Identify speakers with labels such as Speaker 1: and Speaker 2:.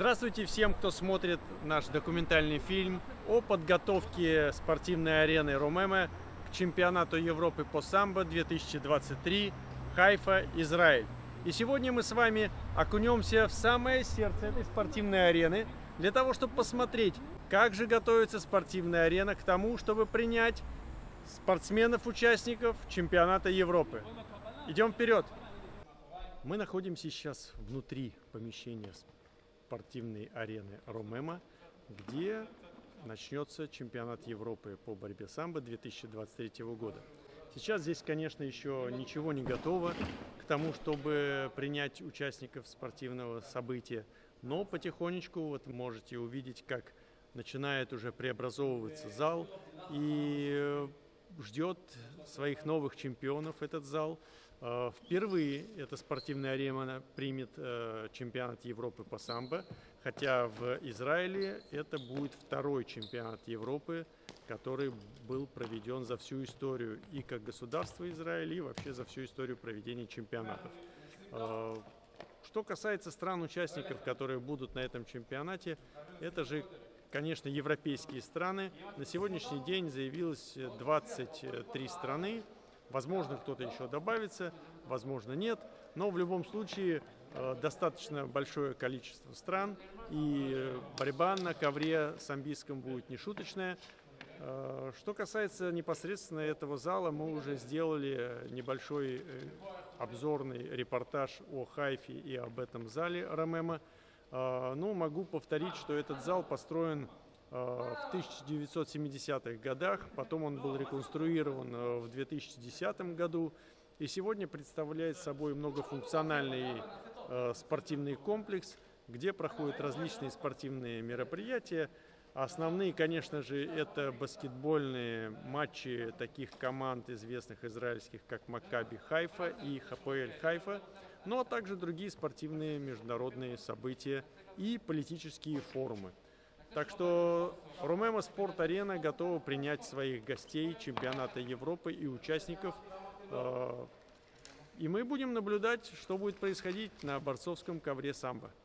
Speaker 1: Здравствуйте всем, кто смотрит наш документальный фильм о подготовке спортивной арены Ромема к чемпионату Европы по самбо 2023 Хайфа, Израиль. И сегодня мы с вами окунемся в самое сердце этой спортивной арены для того, чтобы посмотреть, как же готовится спортивная арена к тому, чтобы принять спортсменов-участников чемпионата Европы. Идем вперед! Мы находимся сейчас внутри помещения спортивной арены Ромема, где начнется чемпионат Европы по борьбе самбо 2023 года. Сейчас здесь, конечно, еще ничего не готово к тому, чтобы принять участников спортивного события, но потихонечку вот можете увидеть, как начинает уже преобразовываться зал и ждет своих новых чемпионов этот зал. Впервые эта спортивная арена примет чемпионат Европы по самбо, хотя в Израиле это будет второй чемпионат Европы, который был проведен за всю историю и как государства Израиля, и вообще за всю историю проведения чемпионатов. Что касается стран-участников, которые будут на этом чемпионате, это же, конечно, европейские страны. На сегодняшний день заявилось 23 страны. Возможно, кто-то еще добавится, возможно, нет. Но в любом случае достаточно большое количество стран. И борьба на ковре самбийском будет нешуточная. Что касается непосредственно этого зала, мы уже сделали небольшой обзорный репортаж о Хайфе и об этом зале Ромема. Ну, могу повторить, что этот зал построен в 1970-х годах, потом он был реконструирован в 2010 году и сегодня представляет собой многофункциональный спортивный комплекс, где проходят различные спортивные мероприятия. Основные, конечно же, это баскетбольные матчи таких команд известных израильских, как Маккаби Хайфа и ХПЛ Хайфа, но а также другие спортивные международные события и политические форумы. Так что Ромема Спорт-Арена готова принять своих гостей чемпионата Европы и участников. И мы будем наблюдать, что будет происходить на борцовском ковре самбо.